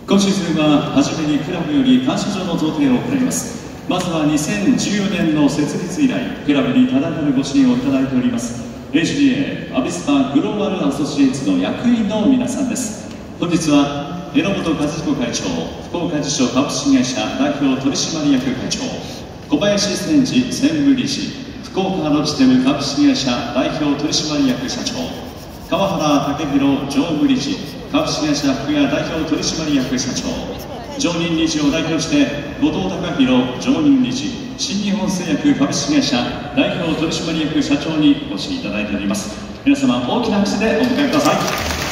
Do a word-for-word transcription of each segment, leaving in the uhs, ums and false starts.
今シーズンは初めにクラブより感謝状の贈呈を行います。まずはにせんじゅうよねんの設立以来、クラブに多大なるご支援をいただいております エイチディーエー アビスパグローバルアソシエイツの役員の皆さんです。本日は榎本和彦会長、福岡地所株式会社代表取締役会長、小林千治専務理事、福岡ロジテム株式会社代表取締役社長、川原武弘常務理事、株式会社福屋代表取締役社長、常任理事を代表して後藤隆弘常任理事、新日本製薬株式会社代表取締役社長にお越しいただいております。皆様大きな拍手でお迎えください。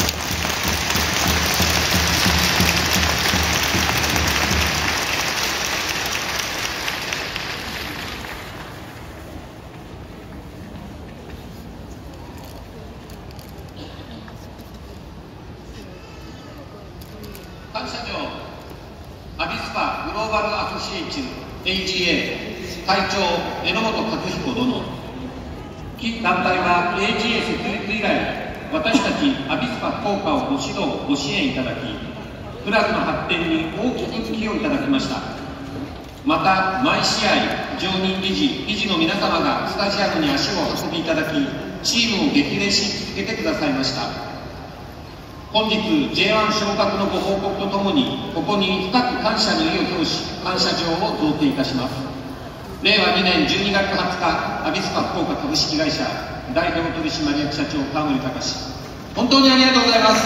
感謝状アビスパグローバルアソシエイツ エイチエー 会長榎本和彦殿、基団体は エイチエー 設立以来、私たちアビスパ福岡をご指導ご支援いただき、クラブの発展に大きく寄与いただきました。また毎試合常任理事理事の皆様がスタジアムに足を運びいただき、チームを激励し続けてくださいました。本日 ジェイワン 昇格のご報告とともに、ここに深く感謝の意を表し、感謝状を贈呈いたします。れいわにねんじゅうにがつはつか、アビスパ福岡株式会社代表取締役社長川森隆、本当にありがとうございます。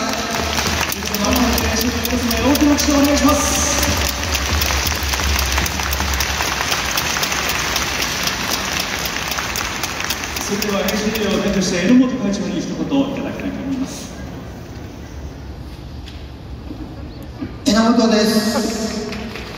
大きな拍手をお願いします。それでは エイチディーエー を代表して榎本会長に一言いただきたいと思います。 榎本です。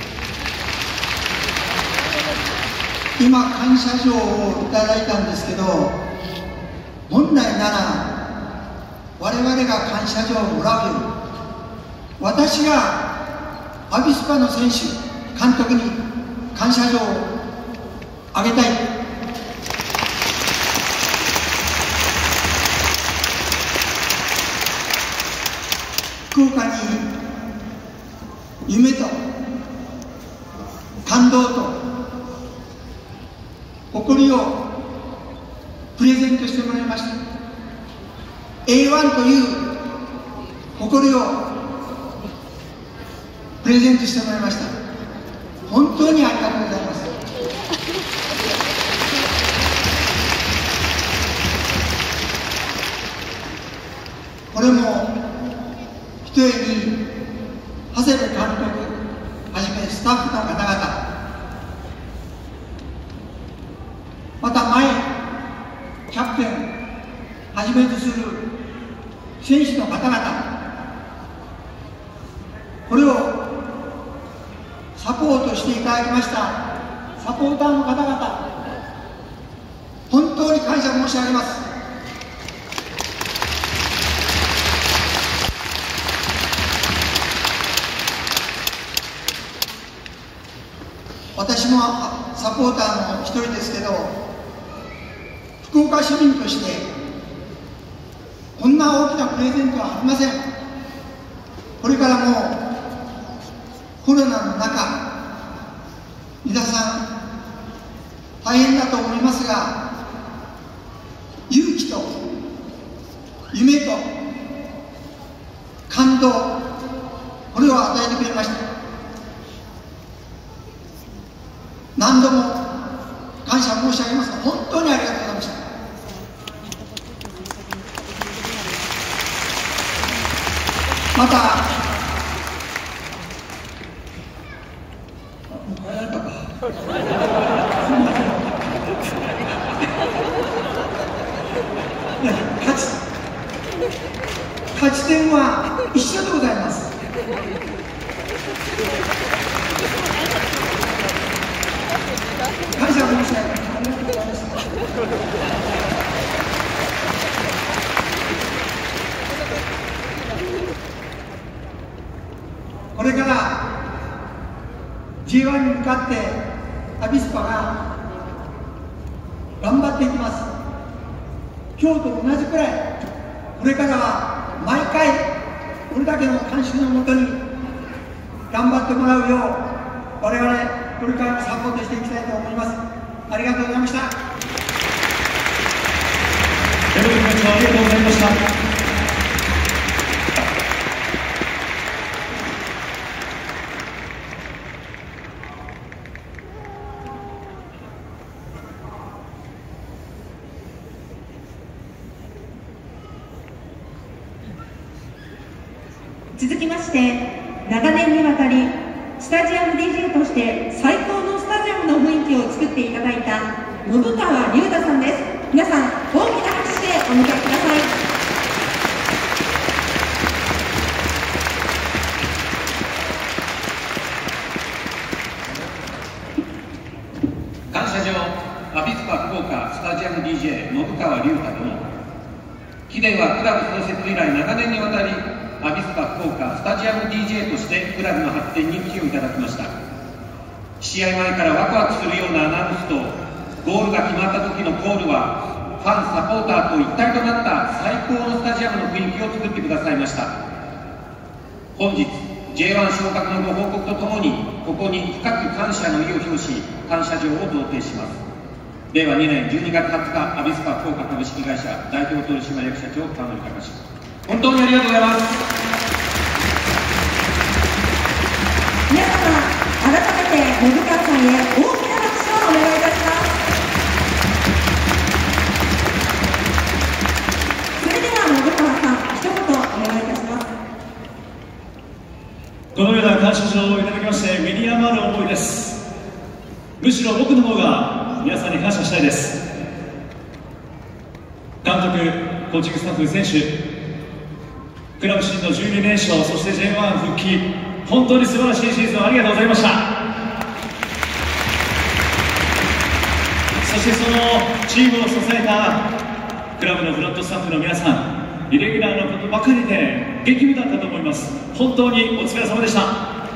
今感謝状をいただいたんですけど、本来なら我々が感謝状をもらうより、私がアビスパの選手監督に感謝状をあげたい。福岡に夢と感動と誇りをプレゼントしてもらいました。 エーワン という誇りをプレゼントしてもらいました。本当にありがとうございます。これもひとえに長谷部監督はじめスタッフの方々、また前キャプテンはじめとする選手の方々、これをサポートしていただきましたサポーターの方々、本当に感謝申し上げます。私もサポーターの一人ですけど、福岡市民としてこんな大きなプレゼントはありません。これからもコロナの中、皆さん大変だと思いますが、勇気と夢と感動、これを与えてくれました。何度も感謝申し上げますが、本当にありがとうございました。また勝ち勝ち点は一緒でございます。感謝申し上げます。ありがとうございました。これから ジェイワン に向かってアビスパが頑張っていきます。今日と同じくらい、これからは毎回これだけの観衆のもとに頑張ってもらうよう我々これからもサポートしていきたいと思います。ありがとうございました。 ありがとうございました。 続きまして、長年にわたりスタジアム ディージェー として最高のスタジアムの雰囲気を作っていただいた信川龍太さんです。皆さん、大きな拍手でお迎えください。 感謝状アビスパ福岡スタジアム ディージェー 信川龍太殿。貴殿はクラブ創設以来長年にわたりアビスパ福岡スタジアム ディージェー としてクラブの発展に寄与いただきました。試合前からワクワクするようなアナウンスとゴールが決まった時のコールはファンサポーターと一体となった最高のスタジアムの雰囲気を作ってくださいました。本日 ジェイワン 昇格のご報告とともにここに深く感謝の意を表し感謝状を贈呈します。れいわにねんじゅうにがつはつかアビスパ福岡株式会社代表取締役社長川森隆史、本当にありがとうございます。 皆様、改めて信川さんへ大きな拍手をお願いいたします。それでは信川さん、一言お願いいたします。 このような感謝状をいただきまして身に余る思いです。むしろ僕の方が皆さんに感謝したいです。監督、コーチングスタッフ、選手、クラブ新のじゅうにれんしょう、そして ジェイワン 復帰、本当に素晴らしいシーズンをありがとうございました。そしてそのチームを支えたクラブのフロントスタッフの皆さん、イレギュラーのことばかりで激務だったと思います。本当にお疲れ様でした。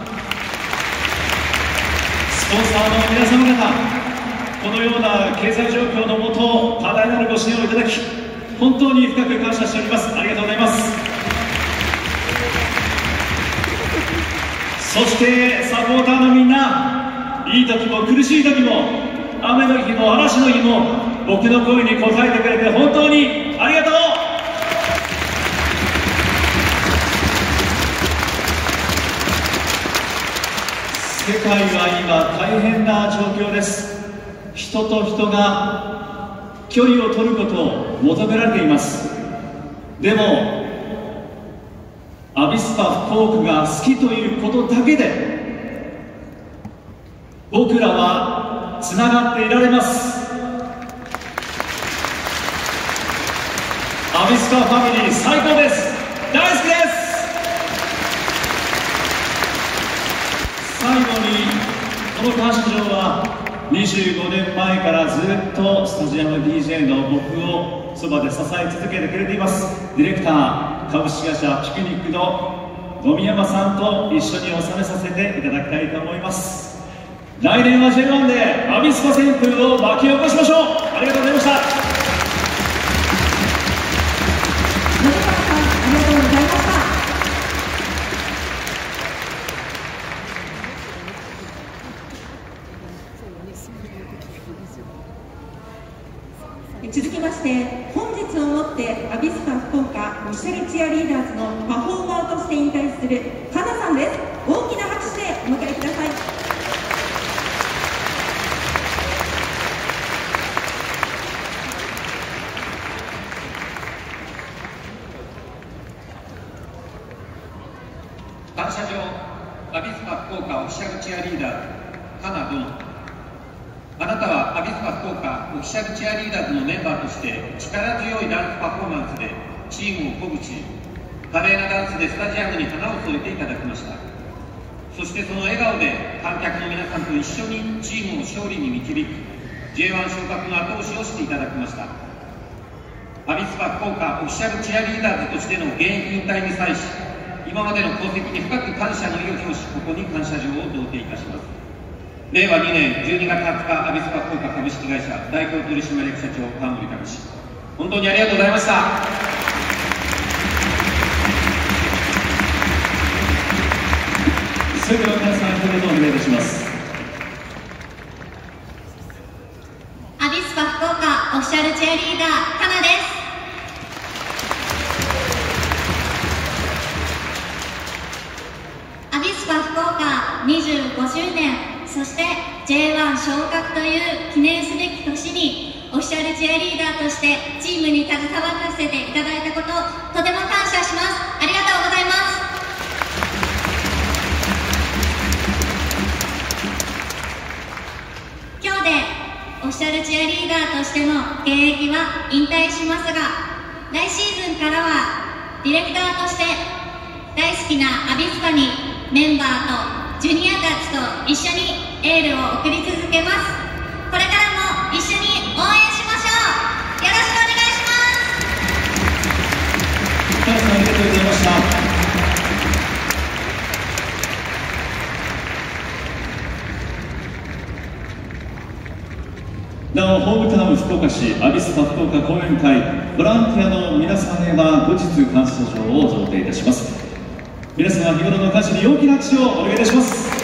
スポンサーの皆様方、このような経済状況のもと多大なるご支援をいただき本当に深く感謝しております。ありがとうございます。そしてサポーターのみんな、いい時も苦しい時も雨の日も嵐の日も僕の声に応えてくれて本当にありがとう。世界は今大変な状況です。人と人が距離を取ることを求められています。でもアビスパ福岡が好きということだけで僕らはつながっていられます。アビスパファミリー最高です。大好きです。最後にこの感謝状はにじゅうごねんまえからずっとスタジアム ディージェー の僕をそばで支え続けてくれていますディレクター株式会社ピクニックの野見山さんと一緒に納めさせていただきたいと思います。来年は ジェイワン でアビスパ旋風を巻き起こしましょう。ありがとうございました。 信川さん、ありがとうございました。続きまして本日をもってアビスパ福岡オフィシャルチアリーダーズのパフォーマーとして引退するかなさんです。大きな拍手でお迎えください。 感謝状アビスパ福岡オフィシャルチアリーダーズかな殿。あなたはアビスパ福岡オフィシャルチアリーダーズのメンバーとして力強いダンスパフォーマンスでチームを鼓舞し、華麗なダンスでスタジアムに花を添えていただきました。そしてその笑顔で観客の皆さんと一緒にチームを勝利に導き ジェイワン 昇格の後押しをしていただきました。アビスパ福岡オフィシャルチアリーダーズとしての現役引退に際し、今までの功績に深く感謝の意を表し、ここに感謝状を贈呈いたします。れいわにねんじゅうにがつはつかアビスパ福岡株式会社代表取締役社長川森隆史、本当にありがとうございました。 それではます。 アビスパ福岡オフィシャルチアリーダーかなです。アビスパ福岡にじゅうごしゅうねん、そして ジェイワン 昇格という記念すべき年にオフィシャルチアリーダーとしてチームに携わらせていただいたこと、とても感謝します。ありがとうございます。今日でオフィシャルチアリーダーとしての現役は引退しますが、来シーズンからはディレクターとして大好きなアビスパにメンバーとジュニアたちと一緒にエールを送り続けます。これからも一緒に応援しましょう。よろしくお願いします。 カナさん、ありがとうございました。なお、ホームタウン福岡市アビスパ福岡講演会ボランティアの皆さんへは後日感謝状を贈呈いたします。皆様、日頃の感謝に大きな拍手をお願いいたします。